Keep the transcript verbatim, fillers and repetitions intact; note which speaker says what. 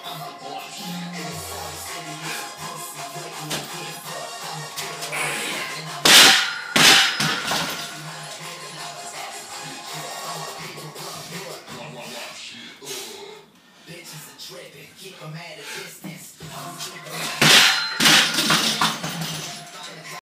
Speaker 1: Bitches are tripping, keep them at a distance. I'm